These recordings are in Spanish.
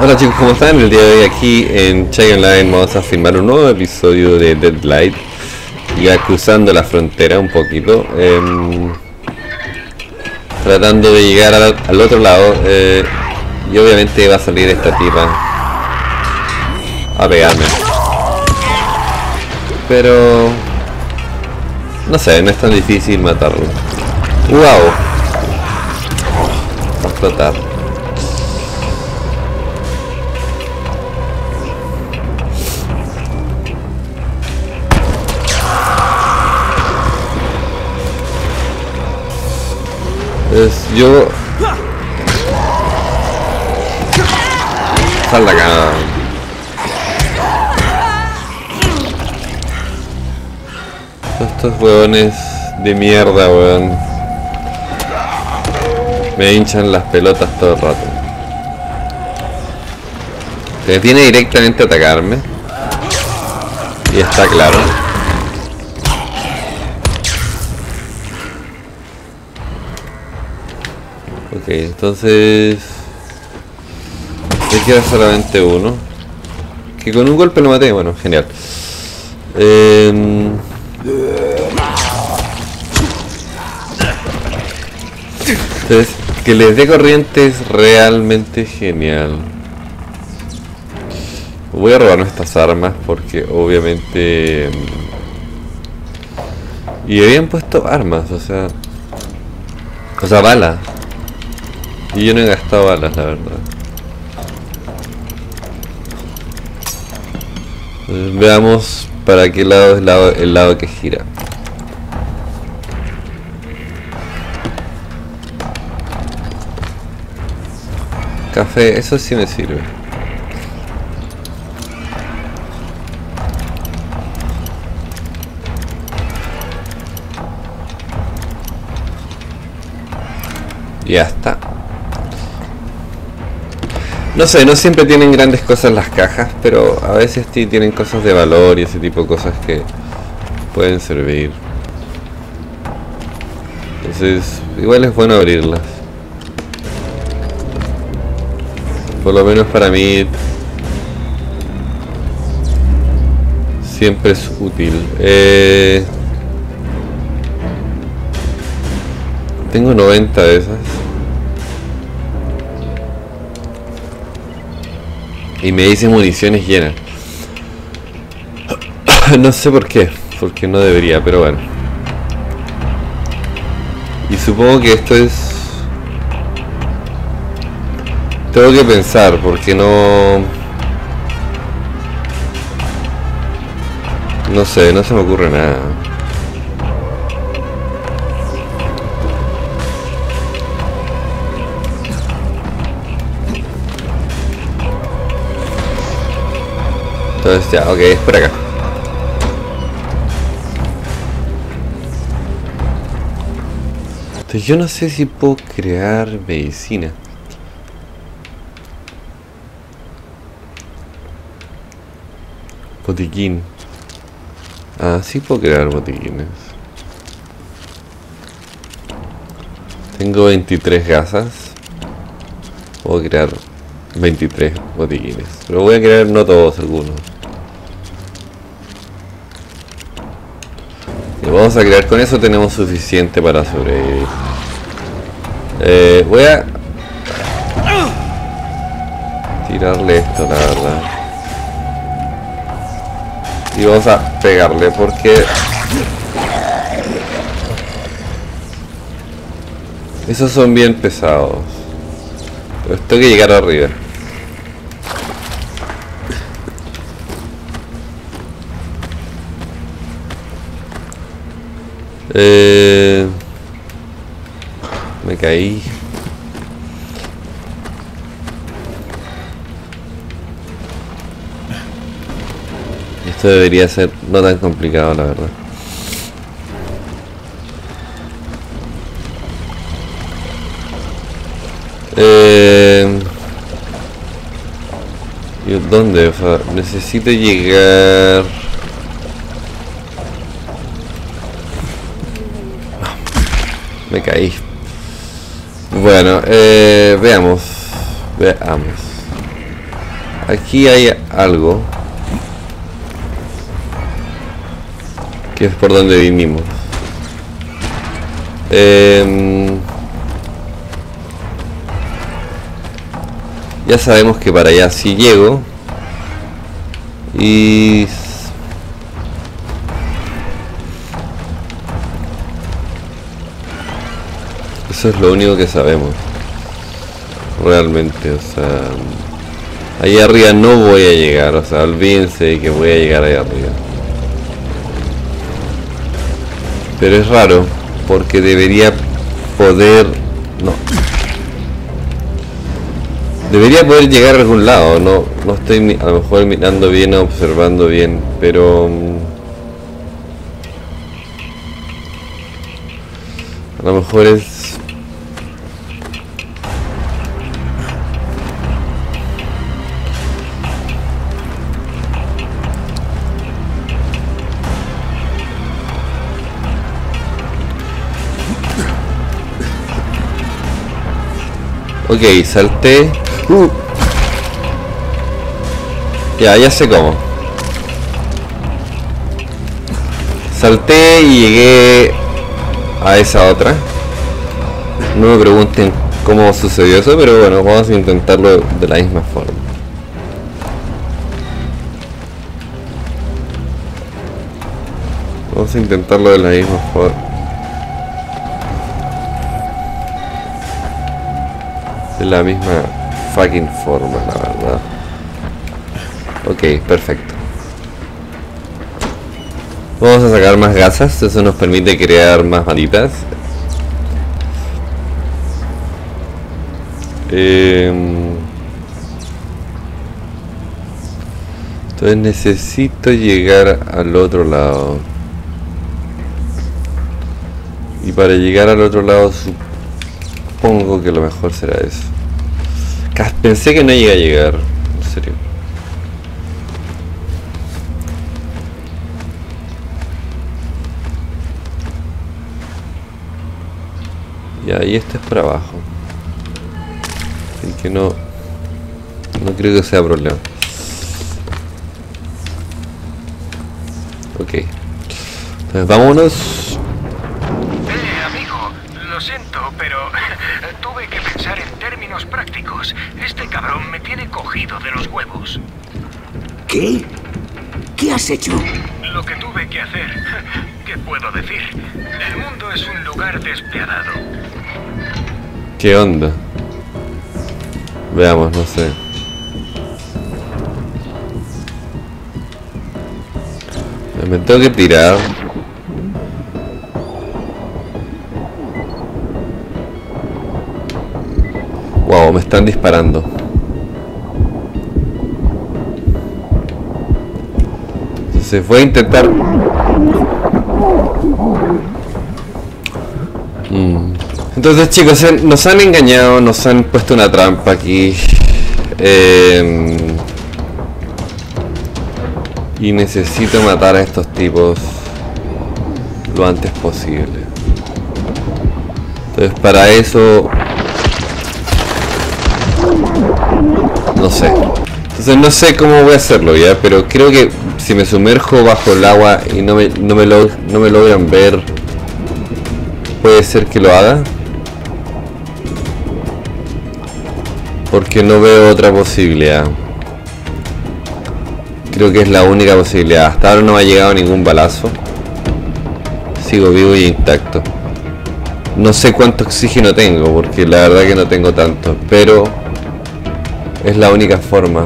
Hola chicos, ¿cómo están? El día de hoy aquí en Chai Online vamos a filmar un nuevo episodio de Deadlight. Ya cruzando la frontera un poquito, tratando de llegar al otro lado, y obviamente va a salir esta tipa a pegarme. Pero no sé, no es tan difícil matarlo. ¡Wow! Va a explotar. Yo... Sal de acá. Estos huevones de mierda, weón. Me hinchan las pelotas todo el rato. Se viene directamente a atacarme. Y está claro. Ok, entonces me queda solamente uno. Que con un golpe lo maté, bueno, genial. Entonces, que les dé corriente es realmente genial. Voy a robarme estas armas porque obviamente... Y habían puesto armas, o sea balas. Y yo no he gastado balas, la verdad. Veamos para qué lado es el lado que gira. Café, eso sí me sirve. Ya está. No sé, no siempre tienen grandes cosas las cajas, pero a veces sí tienen cosas de valor y ese tipo de cosas que pueden servir. Entonces, igual es bueno abrirlas. Por lo menos para mí siempre es útil. Tengo 90 de esas. Y me dice municiones llenas. No sé por qué, porque no debería, pero bueno. Y supongo que esto es... Tengo que pensar, porque no... No sé, no se me ocurre nada. Entonces ya, ok, es por acá. Entonces yo no sé si puedo crear medicina. Botiquín. Ah, sí puedo crear botiquines. Tengo 23 gasas. Puedo crear 23 botiquines. Pero voy a crear no todos, algunos. Y vamos a crear, con eso tenemos suficiente para sobrevivir. Voy a tirarle esto, la verdad. Y vamos a pegarle porque esos son bien pesados. Pero tengo que llegar arriba. Me caí. Esto debería ser no tan complicado, la verdad. ¿Y dónde? O sea, necesito llegar... Me caí. Bueno, veamos. aquí hay algo. Que es por donde vinimos. Ya sabemos que para allá sí llego. Y... eso es lo único que sabemos. Realmente, o sea... ahí arriba no voy a llegar, o sea, olvídense de que voy a llegar ahí arriba. Pero es raro, porque debería poder... no. Debería poder llegar a algún lado, no estoy a lo mejor mirando bien o observando bien, pero... a lo mejor es... ok, salté. Ya sé cómo. Salté y llegué a esa otra. No me pregunten cómo sucedió eso, pero bueno, vamos a intentarlo de la misma forma. Vamos a intentarlo de la misma forma. De la misma fucking forma, la verdad. Ok, perfecto. Vamos a sacar más gasas, eso nos permite crear más banditas. Entonces necesito llegar al otro lado. Y para llegar al otro lado supongo que lo mejor será eso. Pensé que no iba a llegar, en serio. Y ahí esto es para abajo. Así que no creo que sea problema. Ok. Entonces vámonos. Amigo, lo siento, pero tuve que pensar en términos prácticos. Este cabrón me tiene cogido de los huevos. ¿Qué? ¿Qué has hecho? Lo que tuve que hacer. ¿Qué puedo decir? El mundo es un lugar despiadado. ¿Qué onda? Veamos, no sé. Me tengo que tirar. Wow, me están disparando. Entonces voy a intentar... Entonces chicos, nos han engañado, nos han puesto una trampa aquí. Y necesito matar a estos tipos lo antes posible. Entonces para eso... no sé. Entonces no sé cómo voy a hacerlo ya, pero creo que si me sumerjo bajo el agua y no me logran ver, puede ser que lo haga. Porque no veo otra posibilidad. Creo que es la única posibilidad. Hasta ahora no me ha llegado ningún balazo. Sigo vivo y intacto. No sé cuánto oxígeno tengo, porque la verdad que no tengo tanto. Pero es la única forma.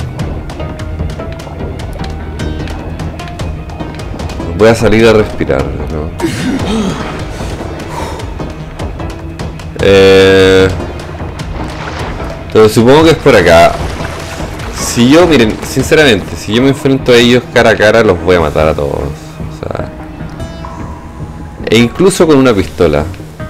Voy a salir a respirar, ¿no? Pero supongo que es por acá. Si yo, miren, sinceramente, si yo me enfrento a ellos cara a cara, los voy a matar a todos. O sea, e incluso con una pistola.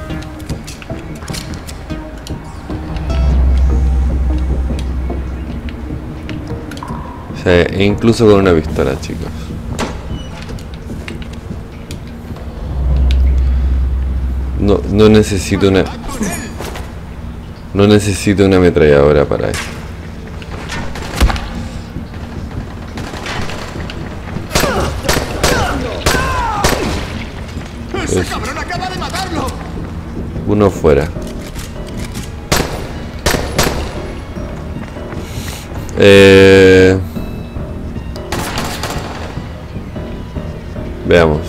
O sea, e incluso con una pistola, chicos. No necesito una... no necesito una ametralladora para esto. ¡Ese cabrón acaba de matarlo! Uno fuera. Veamos.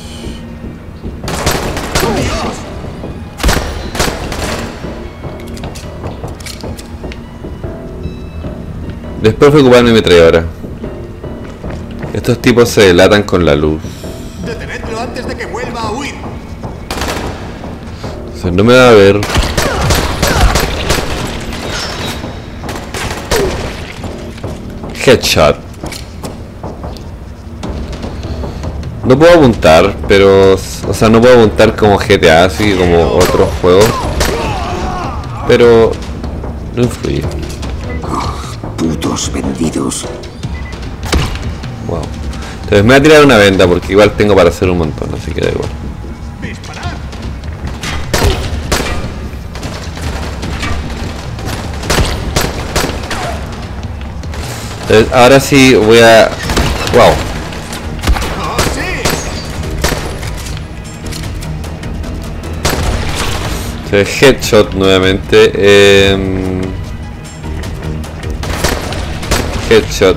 Después fue ocupar mi ametralladora. Estos tipos se delatan con la luz. Detenedlo antes de que vuelva a huir. O sea, no me va a ver. Headshot. No puedo apuntar, pero... O sea, no puedo apuntar como GTA, así como otros juegos. Pero... no influye. Putos vendidos. Wow. Entonces me voy a tirar una venda porque igual tengo para hacer un montón, así que da igual. Entonces, ahora sí voy a... wow. Entonces, headshot nuevamente. Headshot.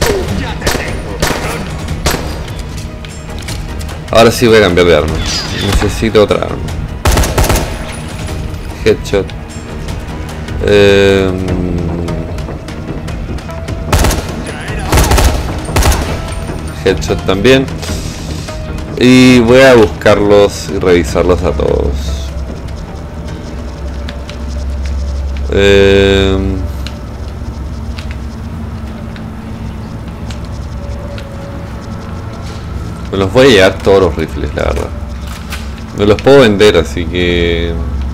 Ahora sí voy a cambiar de arma. Necesito otra arma. Headshot. Headshot también. Y voy a buscarlos y revisarlos a todos. Me los voy a llevar todos los rifles, la verdad. Me los puedo vender, así que...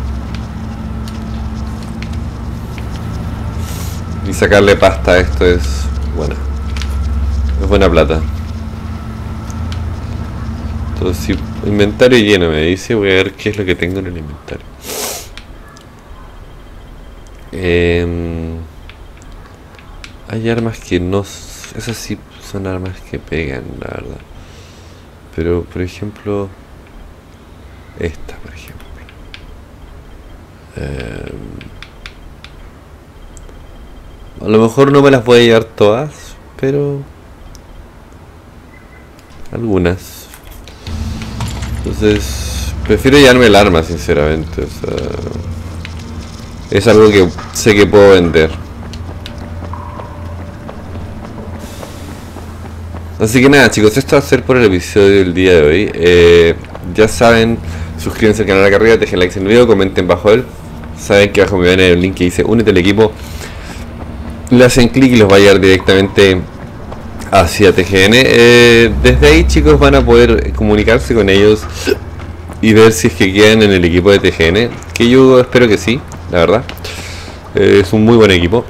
y sacarle pasta a esto es buena. Es buena plata. Entonces, si inventario lleno me dice, voy a ver qué es lo que tengo en el inventario. Hay armas que no... esas sí son armas que pegan, la verdad. Pero, por ejemplo... esta, por ejemplo. A lo mejor no me las voy a llevar todas, pero... algunas. Entonces... prefiero llevarme el arma, sinceramente. O sea, es algo que sé que puedo vender. Así que nada, chicos, esto va a ser por el episodio del día de hoy. Ya saben, suscríbanse al canal acá arriba, dejen like en el video, comenten bajo él. Saben que abajo me ven el link que dice únete al equipo. Le hacen clic y los va a llevar directamente hacia TGN. Desde ahí, chicos, van a poder comunicarse con ellos y ver si es que quedan en el equipo de TGN, que yo espero que sí, la verdad. Es un muy buen equipo.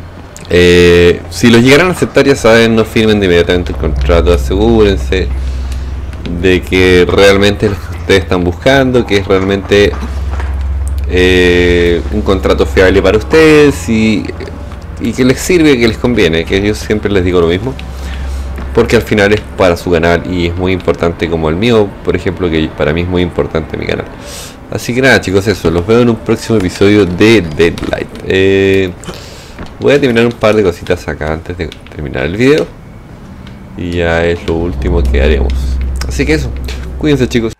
Si los llegaran a aceptar, ya saben, no firmen de inmediatamente el contrato, asegúrense de que realmente es lo que ustedes están buscando, que es realmente un contrato fiable para ustedes y que les sirve, que les conviene, que yo siempre les digo lo mismo, porque al final es para su canal y es muy importante, como el mío, por ejemplo, que para mí es muy importante mi canal. Así que nada, chicos, eso, los veo en un próximo episodio de Deadlight. Voy a terminar un par de cositas acá antes de terminar el video y ya es lo último que haremos. Así que eso, cuídense, chicos.